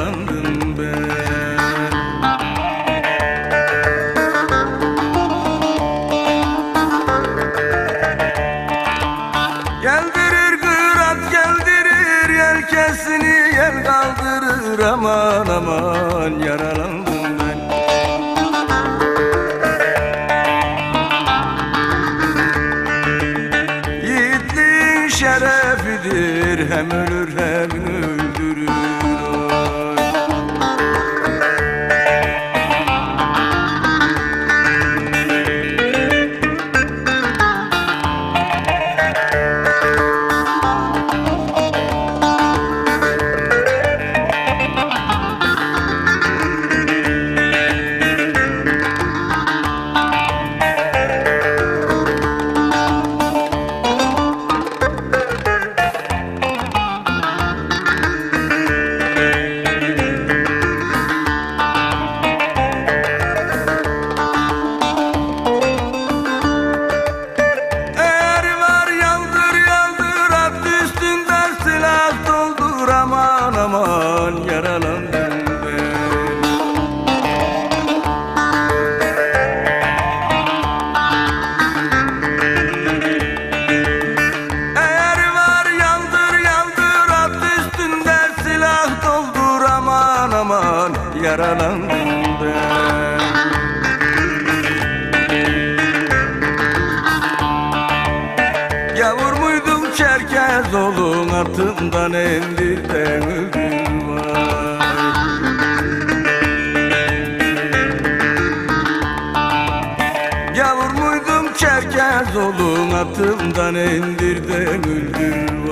yaralandım ben. Geldirir kırat geldirir, yelkesini yel kaldırır, aman aman yaralandım ben. Yiğitliğin şerefidir, hem ölür hem öldürür. Aman yaralandım ben. Eğer var yandır yandır, at üstünde silah doldur, aman aman yaralandım ben. Gavur muydum Çerkez oğlum, atımdan indir de öldüm. Gavur muydum Çerkez oğlum, atımdan indir de öldüm.